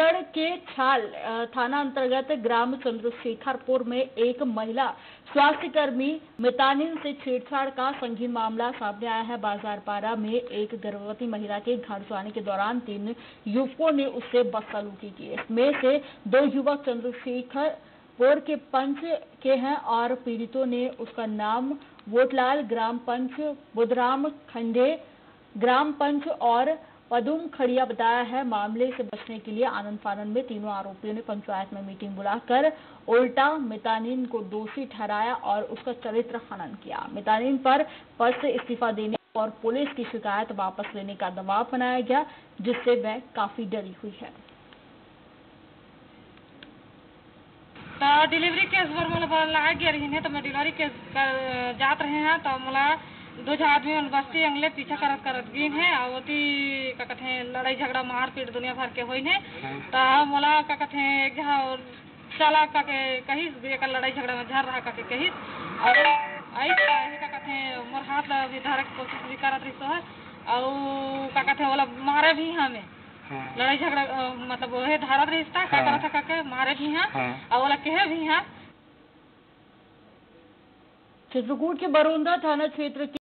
छत्तीसगढ़ के छाल थाना अंतर्गत ग्राम चंद्रशेखरपुर में एक महिला स्वास्थ्यकर्मी मितानिन से छेड़छाड़ का संगीन मामला सामने आया है। बाजारपाड़ा में एक गर्भवती महिला के घर जाने के दौरान 3 युवकों ने उससे बदसलूकी की। इसमें से 2 युवक चंद्रशेखरपुर के पंच के हैं और पीड़ितों ने उसका नाम वोटलाल, ग्राम पंच बुधराम खंडे, ग्राम पंच और पदुम खड़िया बताया है। मामले से बचने के लिए आनंद फानन में तीनों आरोपियों ने पंचायत में मीटिंग बुलाकर उल्टा मितानिन को दोषी ठहराया और उसका चरित्र हनन किया। मितानिन पर पद से इस्तीफा देने और पुलिस की शिकायत वापस लेने का दबाव बनाया गया, जिससे वह काफी डरी हुई है। डिलीवरी केस पर मला लाग गया रही है तो मैं डिलीवरी केस जात रहे हैं तो मला 2 आदमी बस्ती अंगले पीछा करत गिन है और ओती का कथे लड़ाई झगड़ा मारपीट दुनिया भर के होइन है तो मला का कथे एक और चला का के कही एक लड़ाई झगड़ा में झर रहा का के कही और आई का कथे मोर हाथ भी धरे की कोशिश भी करत रही तो है और का कथे वाला मारे भी हमें लड़ाई झगड़ा मतलब वह धारत रिश्ता का करत का के मारे भी हैं और वाला कहे भी हैं। चित्रकूट के बरोंदा थाना क्षेत्र